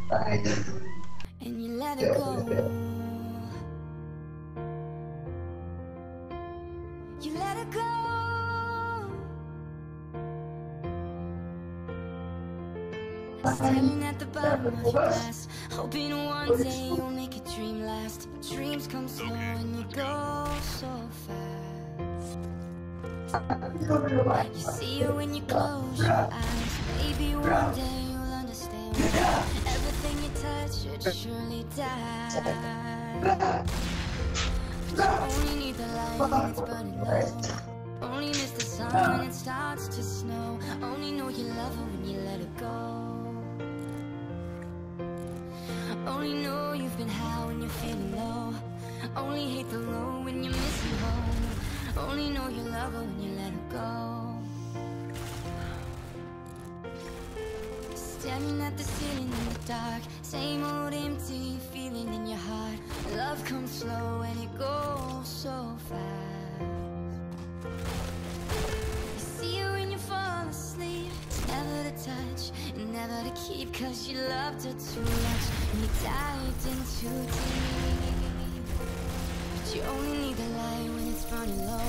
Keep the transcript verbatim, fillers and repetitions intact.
and you let it go. You let it go. Staring at the bottom of your glass, hoping one day you'll make a dream last. Dreams come slow and you go so fast. You see it when you close your eyes. Maybe one day you'll understand. Everything you touch should surely die. You only need the light when it's burning low. Only miss the sun when it starts to snow. Only know you love her when you let it go. Only know you've been high when you're feeling low. Only hate the road when you're missing home. Only know you love her when you let her go. Staring at the ceiling in the dark, same old empty feeling in your heart. Love comes slow and it goes so fast. You see her when you fall asleep. It's never to touch and never to keep, cause you loved her too much and you dived in too deep. But you only need the light when it's running low.